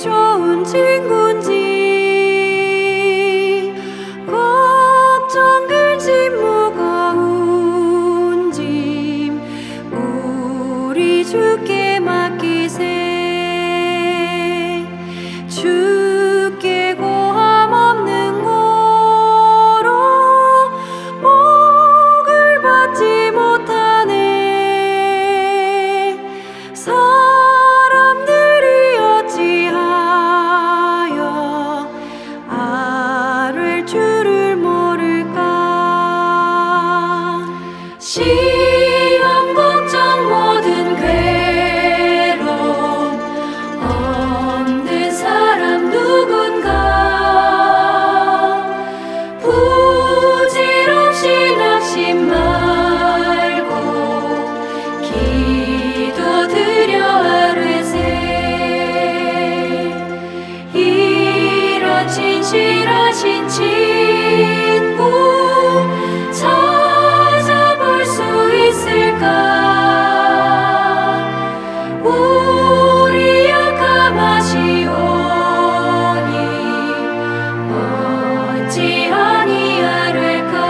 좋은 친구인지 걱정 근심 무거운 짐 우리 주께 맡기세. 주께 고함 없는 고로 복을 받지 못하네. 사람들이 어찌하여 아뢰 주를 모를까. 시험 걱정 모든 괴로움 없는 사람 누군가. 부질없이 낙심 말고 기도드려 아뢰세. 이런 진실하신 친구 찾아볼 수 있을까. 우리 약함하시오니 어찌하니 아뢰까.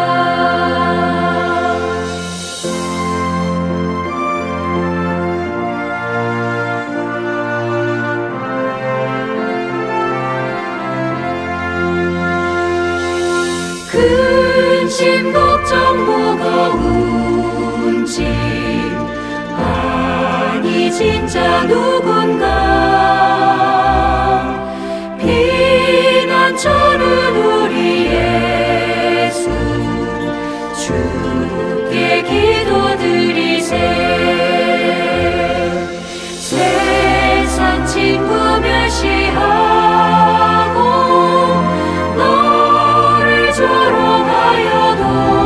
근심 걱정 무거운 짐 아니 진짜 누군가. 피난처는 우리 예수 주께 기도드리세. 세상 친구 멸시하고 너를 조롱하여도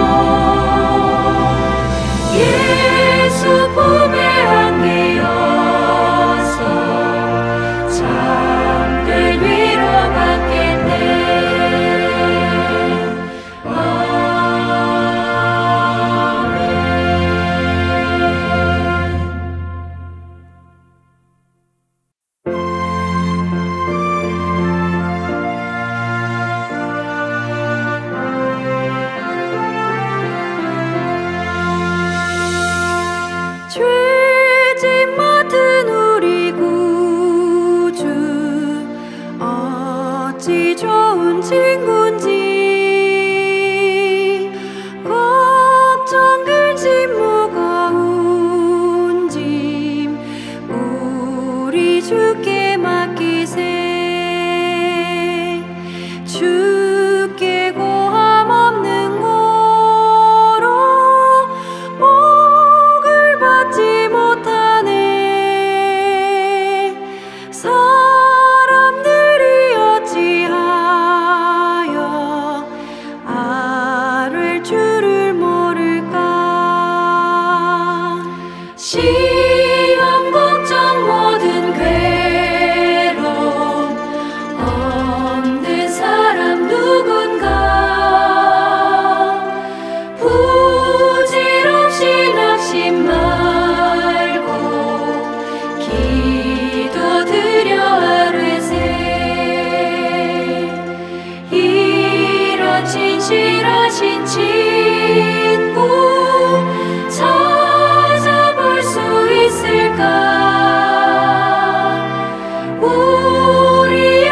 예수 품에 안기어서 참된 위로받겠네. 아멘. 죄짐 맡은 우리 구주 어찌 좋은 친구인지 걱정 근심 무거운 짐 우리 주께 맡기세. 주께 고함 없는 고로 복을 받지 못하네. 사람들이 어찌하여 아뢰 주를 모를까. 시험 걱정 모든 괴로움 없는 사람 누군가. 부질없이 낙심 말고 기도드려 아뢰세. 이런 진실하신 친구 찾아볼 수 있을까. 우리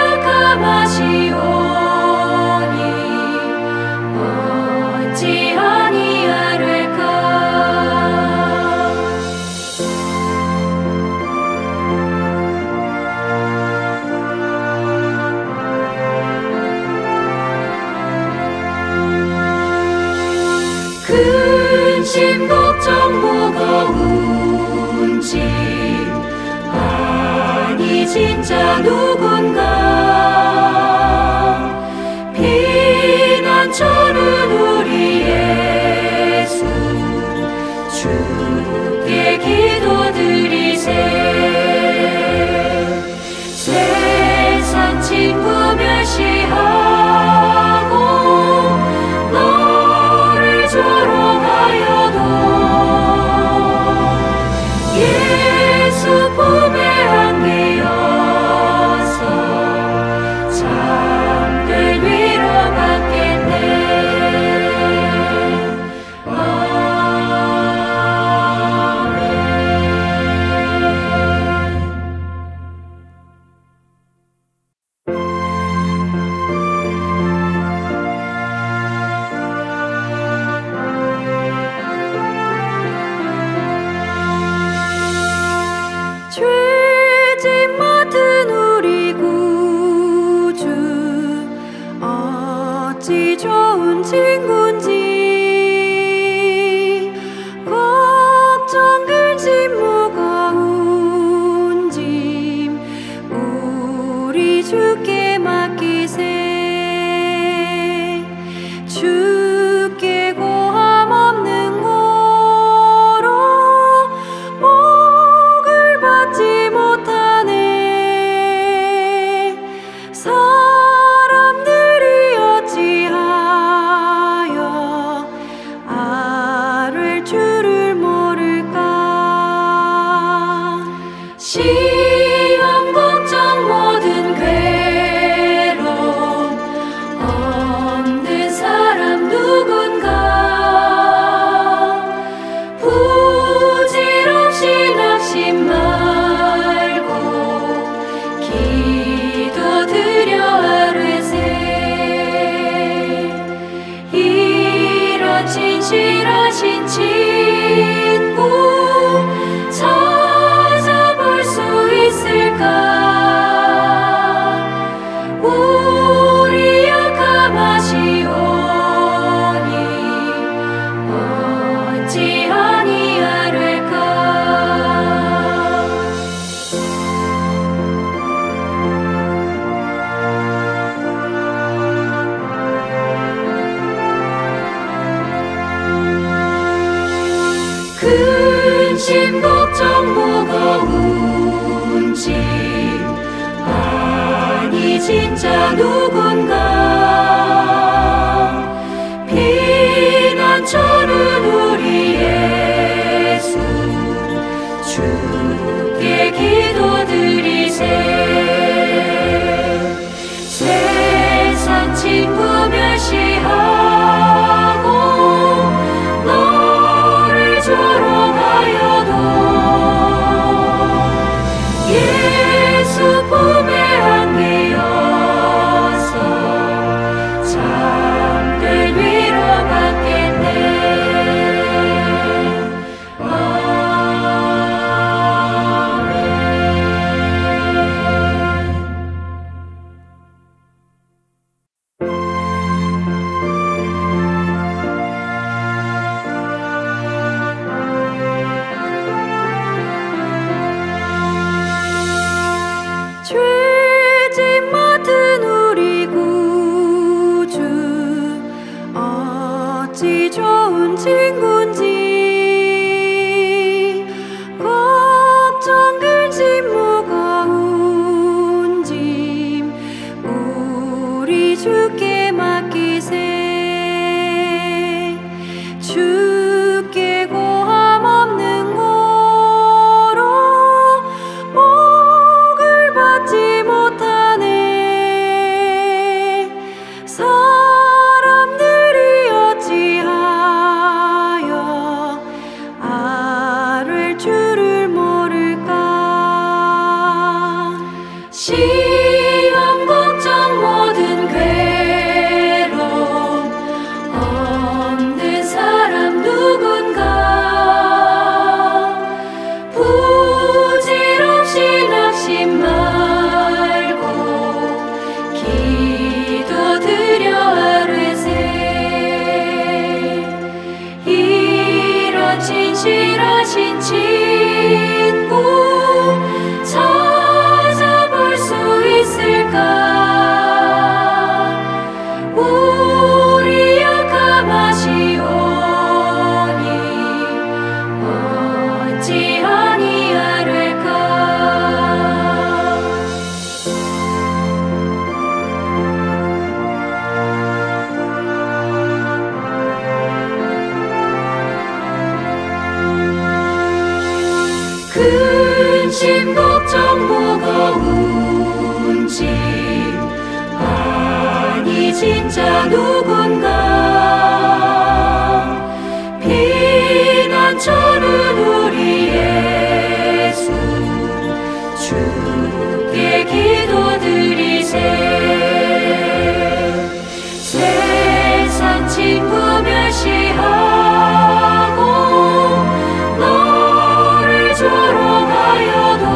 약함하시오니 어찌하니 아뢰까. 근심 걱정 무거운 짐 아니 진짜 누군가. 피난처는 우리 예수 주께 기도드리세. 세상 친구 멸시하고 너를 조롱하여도 예수 품에 안기어서 시험 걱정 모든 괴로움 없는 사람 누군가 부질없이 낙심 말고 기도드려 아뢰세 이런 진실하신 친구 찾아볼 수 있을까 우리 약함하시오니 어찌 아니하릴까 근심 걱정 무거운 짐 아니 진짜 누군가 피난처는 우리 예수 주께 기도드리세 세상 친구 멸시하고 너를 조롱하여도 예수 품에 안기어서 참된 위로받겠네 죄짐 맡은 우리 구주 어찌 좋은 친구인지 걱정 근심 무거운 짐 우리 주께 맡기세 주께 고함 없는 고로 복을 받지 못하네 사람들이 어찌하여 아뢰 줄을 모를까 시험 걱정 모든 괴로움 없는 사람 누군가 부질없이 낙심 말고 기도드려 아뢰세 이런 진실하신 친구 찾아볼 수 있을까 우리 약함하시오니 어찌 아니하릴까 근심 걱정 무거운 짐 아니 진짜 누군가 피난처는 우리 예수 주께 기도드리세 세상 친구 멸시하고 너를 조롱하여도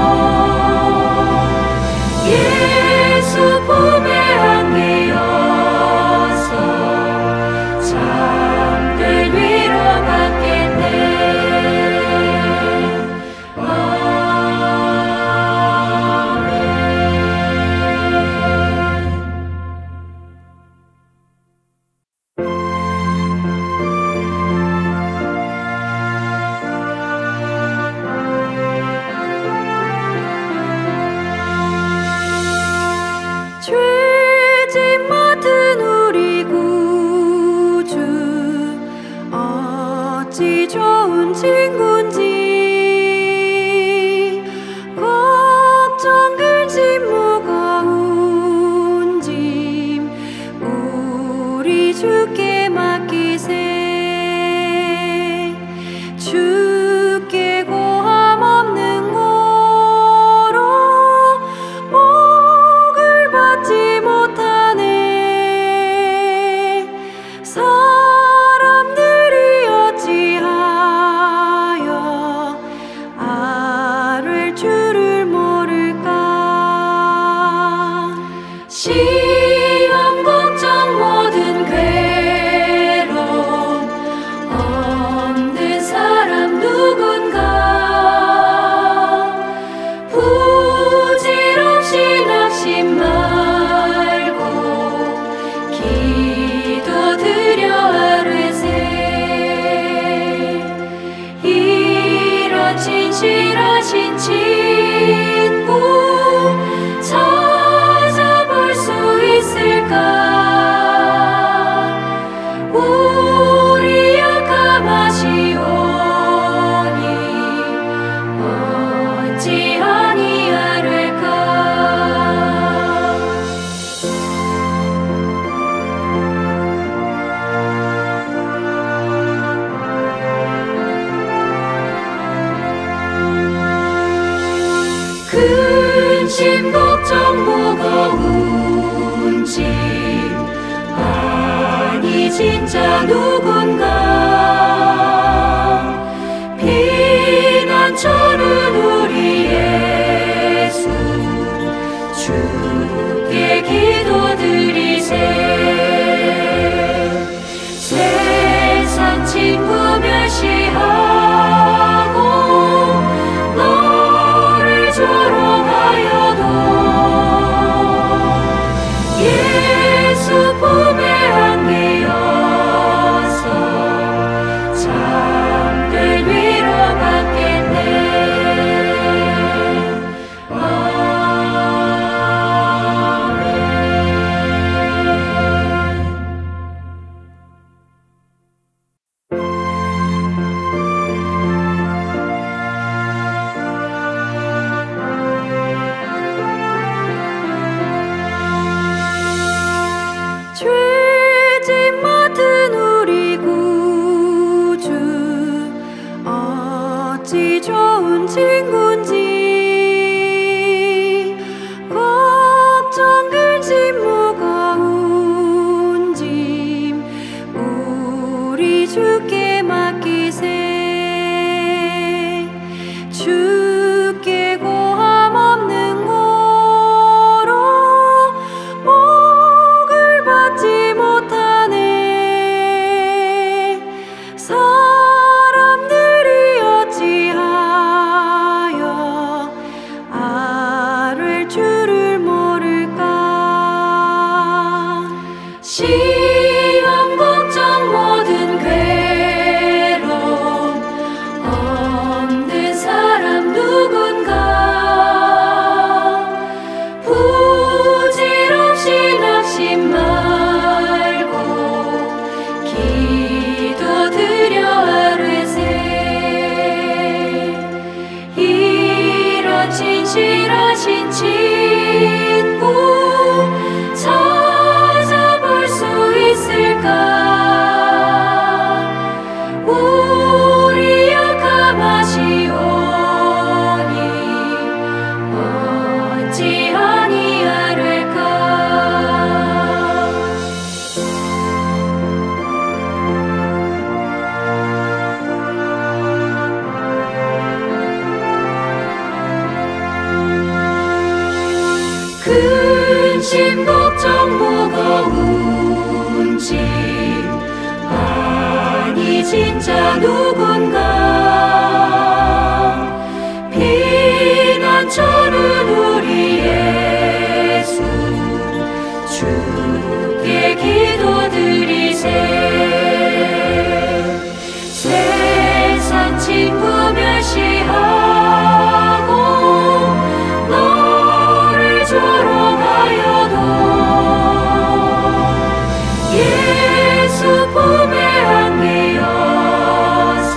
예수 품에 안기어서 참된 위로받겠네 어찌 좋은 친구인지 시험 걱정 모든 괴로움 없는 사람 누군가 부질없이 낙심 말고 기도드려 아뢰세 이런 진실하신 친구 찾아볼 수 있을까 우리 약함하시오니 어찌 아니하릴까 근심 걱정 무거운 짐 아니 진짜 누군가 피난처는 우리 예수 주께 기도드리세 세상 친구 멸시하고 너를 조롱하여도 예수 품에 안기어서 참된 위로받겠네 아멘 죄짐 맡은 우리 구주 어찌 좋은 친구인지 걱정 근심 무거운 짐 우리 주께 맡기세 주께 고함 없는 고로 복을 받지 못하네 사람들이 어찌하여 아뢰 줄을 모를까 시험 걱정 모든 괴로움 없는 사람 누군가 부질없이 낙심 말고 기도드려 아뢰세 이런 진실하신 친구 찾아볼 수 있을까 우리 약함하시오니 어찌 아니하릴까 근심 걱정 무거운 짐 아니 진짜 누군가 피난처는 우리 예수 주께 기도드리세 세상 친구 멸시하고 너를 조롱하여도 예수 품에 안기어서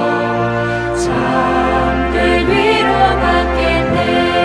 참된 위로받겠네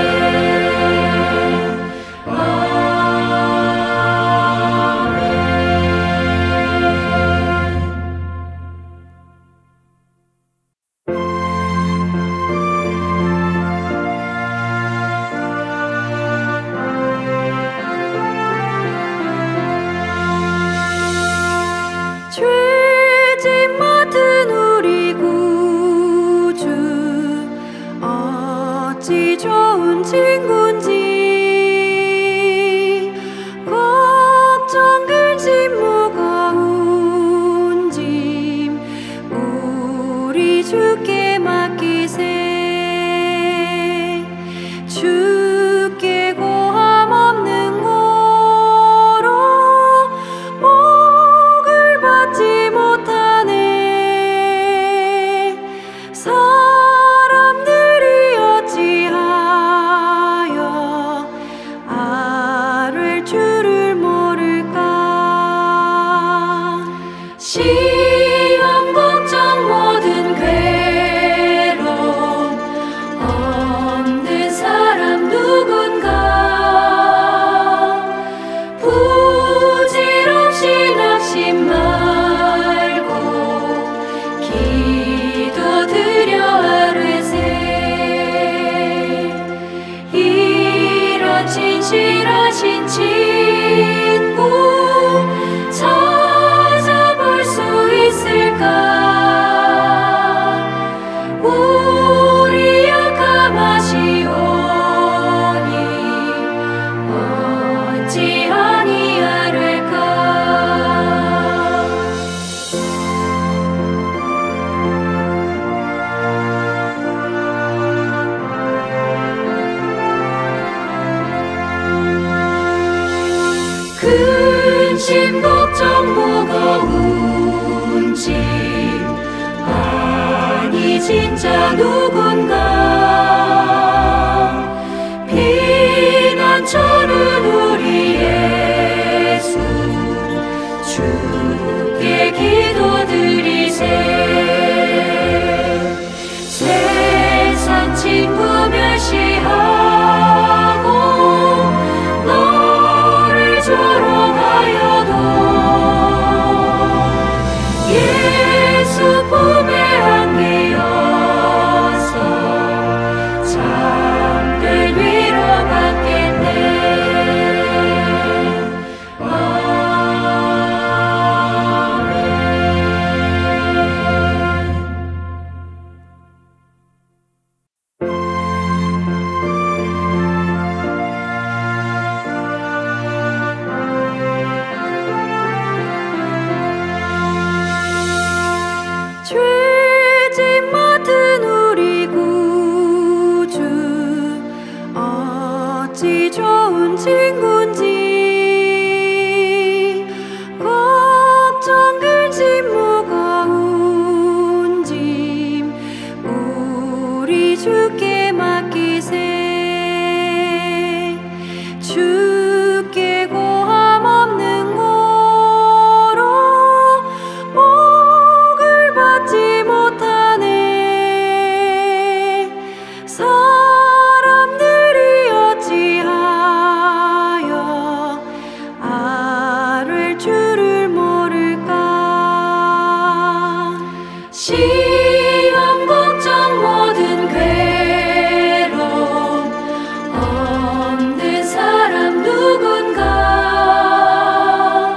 죄짐 맡은 우리 구주 어찌 좋은 친구인지 진실하신 친구 찾아볼 수 있을까? 우리 약함하시오니 어찌 아니하릴까? 근심 걱정 무거운 짐 아니 진짜 누군가 피난처는 우리 예수 주께 기도드리세. 세상 친구 멸시하고 너를 조롱하여도 예수 품에 안기어서 잠들 위로받겠네. 죄짐 맡은 우리 구주 어찌 좋은 친구인지 걱정 근심 무거운 짐 우리 주께 맡기세. 주께 고함 없는 고로 복을 받지 못하네. 사람들이 어찌하여 아뢰 줄을 모를까? 시험 걱정 모든 괴로움 없는 사람 누군가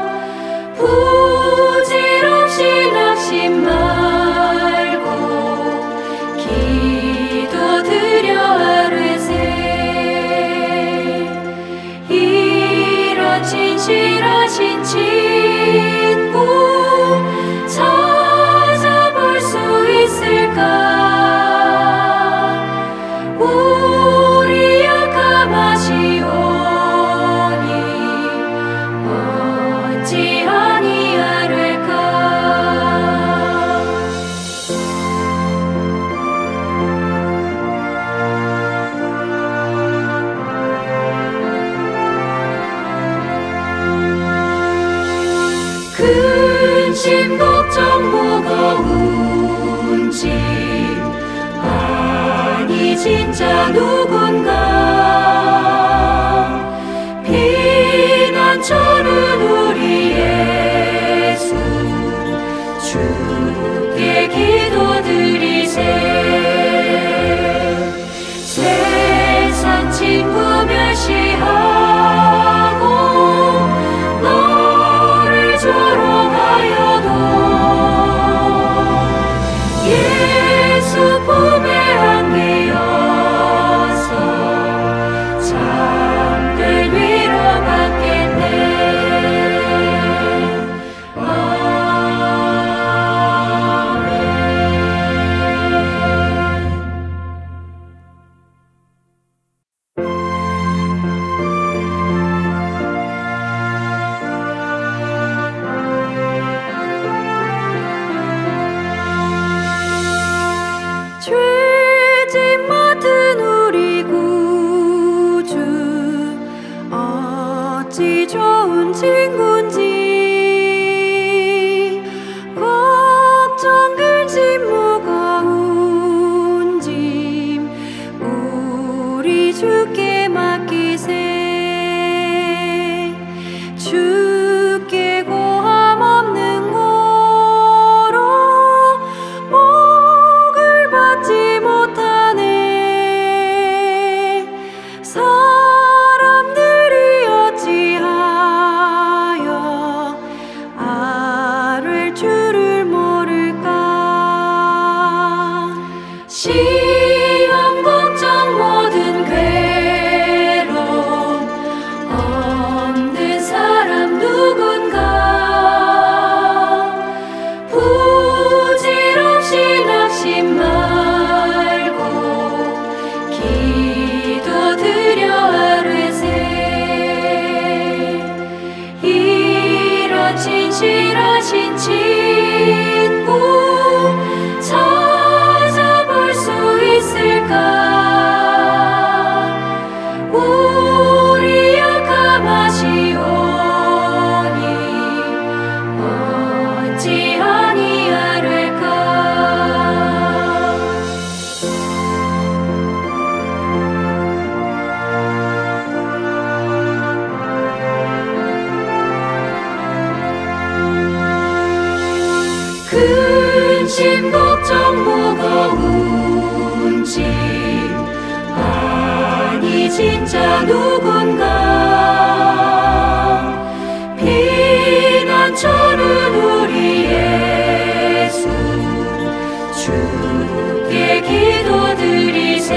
부질없이 낙심 말고 기도드려 아뢰세. 이런 진실하신 친구 찾아볼 수 있을까? 우리 약함하시오니 어찌 아니하릴까? 근심 걱정 무거운 짐 아니 진짜 누군가 피난처는 우리 예수 주께 기도드리세. 세상 친구 멸시하고 너를 조롱하여도 예수 품에 안기어서 잠들 위로받겠네. 죄짐 맡은 우리 구주 어찌 좋은 친구인지 걱정 근심 무거운 짐 우리 주께 맡기세. 주께 고함 없는 고로 복을 받지 못하네. 사람들이 진짜 누군가 피난처는 우리 예수 주께 기도드리세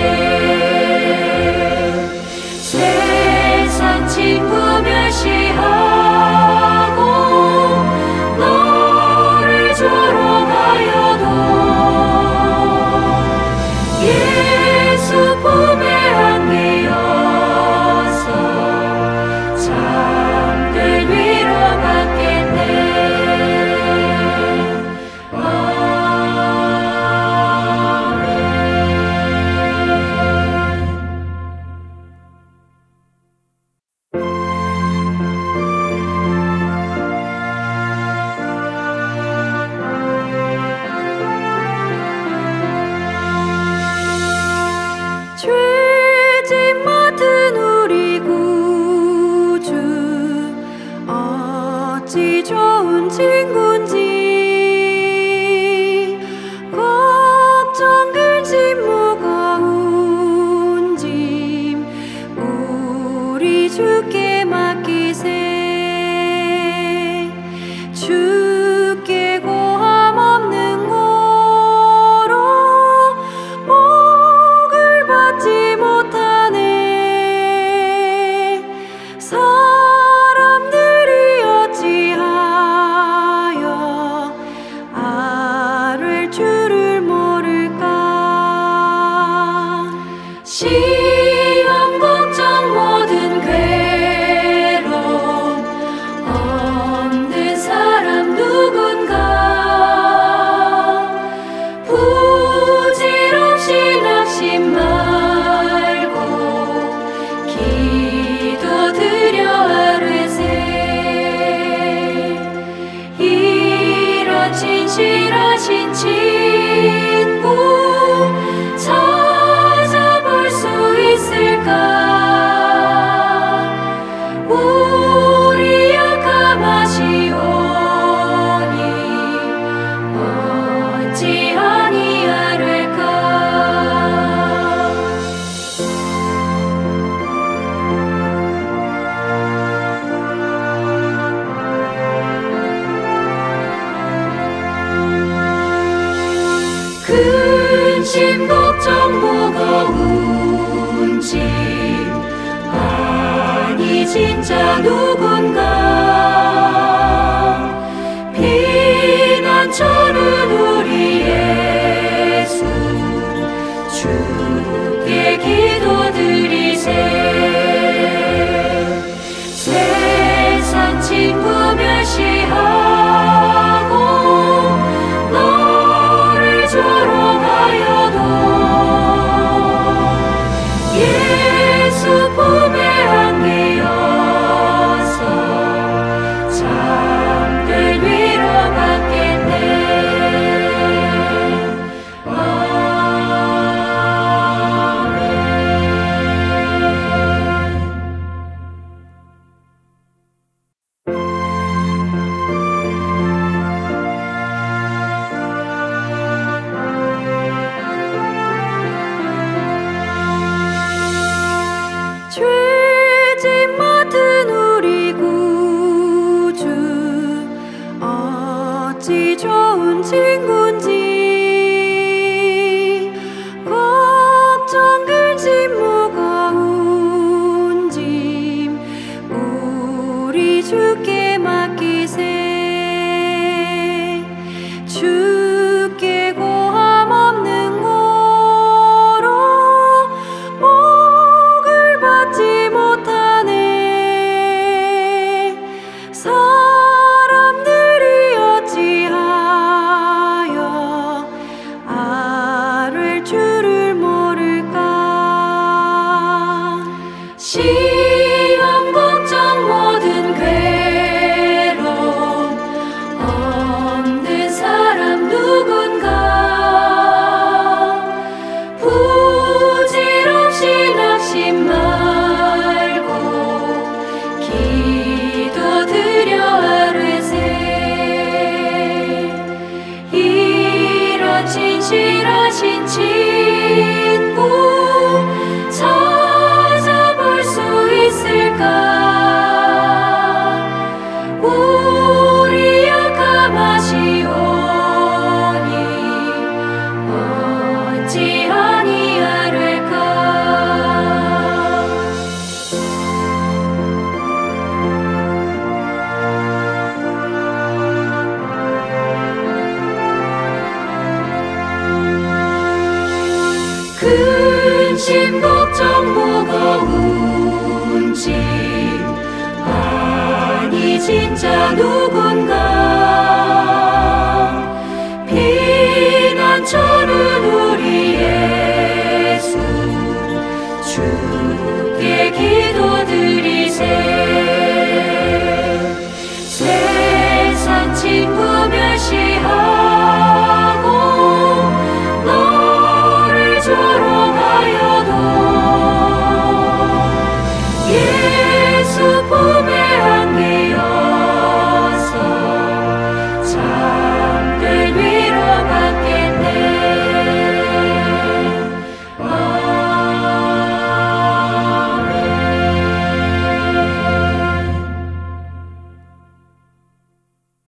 세상 친구 멸시하고 너를 조롱하여도 예수 품에 안기어서 참된 위로받겠네. 죄짐 맡은 우리 구주 어찌 좋은 친구인지 걱정 근심 무거운 짐 우리 주께 맡기세 주께 고함 없는 고로 복을 받지 못하네 사람들이 어찌하여 아랠 줄을 모를까 시험 걱정 모든 괴로움 없는 사람 누군가 부질없이 낙심 말고 기도드려 아뢰세 이런 진실하신 친구 찾아볼 수 있을까 우리 약함하시오니 어찌 아니하릴까 근심 걱정 무거운 짐 아니 진짜 누군가 피난처는 우리 예수 주께 기도드리세 세상 친구 멸시하고 너를 조롱하여도 예수 품에 안기어서 참된 위로받겠네. 죄짐 맡은 우리 구주 어찌 좋은 친구인지 걱정 근심 무거운 짐 우리 주께 맡기세 주께 고함 없는 고로 복을 받지 못하네 사람들이 어찌하여 아랠 줄을 모를까 시험 걱정 모든 괴로움 없는 사람 누군가 부질없이 낙심 말고 기도드려 아뢰세 이런 진실하신 친구 찾아 주께